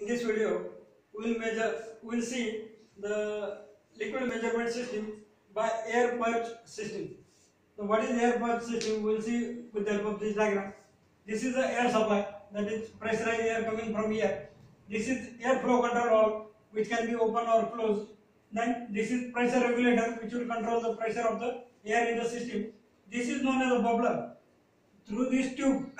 this video, we'll see the liquid measurement system by air purge system. So what is air purge system? We'll see with the help of this diagram. This is the air supply, that is pressurized air coming from here. This is air flow control valve, which can be open or closed. Then this is pressure regulator, which will control the pressure of the air in the system. This is known as a bubbler. Through this tube,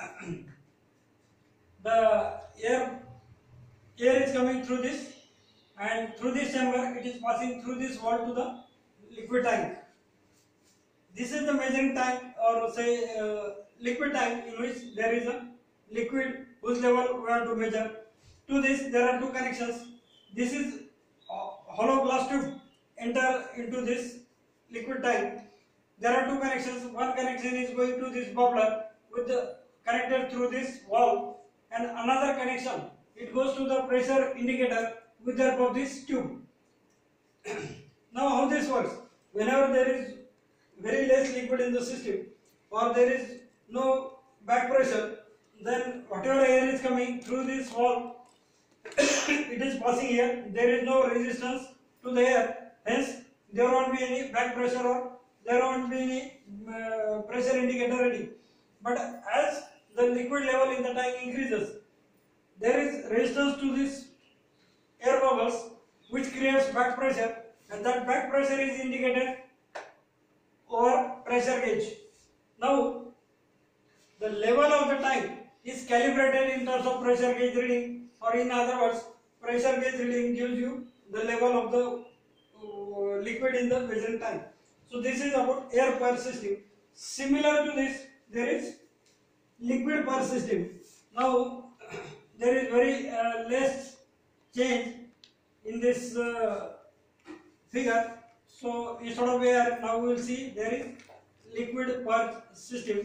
the air is coming through this, and through this chamber it is passing through this wall to the liquid tank. This is the measuring tank, or say liquid tank, in which there is a liquid whose level we want to measure. To this there are two connections. This is hollow glass tube enter into this liquid tank. There are two connections. One connection is going to this bubbler with the connected through this valve, and another connection, it goes to the pressure indicator with the help of this tube. Now how this works? Whenever there is very less liquid in the system, or there is no back pressure, then whatever air is coming through this valve, it is passing here. There is no resistance to the air, hence there won't be any back pressure, or there won't be any pressure indicator reading. But as the liquid level in the tank increases, there is resistance to this air bubbles, which creates back pressure, and that back pressure is indicated over pressure gauge. Now the level of the tank is calibrated in terms of pressure gauge reading, or in other words, pressure gauge reading gives you the level of the liquid in the measuring tank. So this is about air purge system. Similar to this, there is liquid purge system. Now there is very less change in this figure. So instead of air, now we will see there is liquid purge system.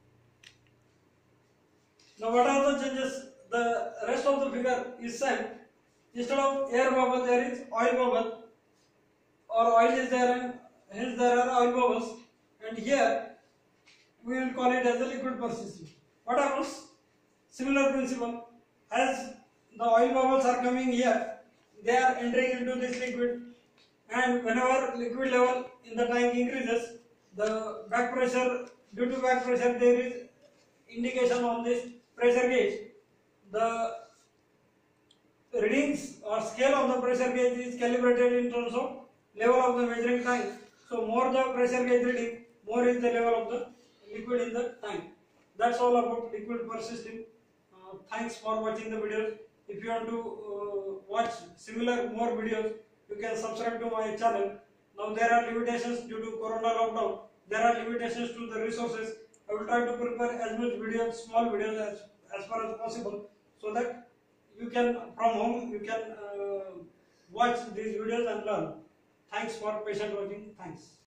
Now what are the changes? The rest of the figure is same. Instead of air bubble, there is oil bubble, or oil is there, and hence there are oil bubbles. And here we will call it as a liquid purge system. What happens? Similar principle. As the oil bubbles are coming here, they are entering into this liquid, and whenever liquid level in the tank increases, the back pressure, due to back pressure, there is indication on this pressure gauge. The readings or scale of the pressure gauge is calibrated in terms of level of the measuring tank. So more the pressure gauge reading, more is the level of the liquid in the tank. That's all about liquid purge system. Thanks for watching the videos. If you want to watch similar more videos, you can subscribe to my channel. Now there are limitations due to Corona lockdown. There are limitations to the resources. I will try to prepare as much videos, small videos as far as possible, so that you can, from home, you can watch these videos and learn. Thanks for patient watching. Thanks.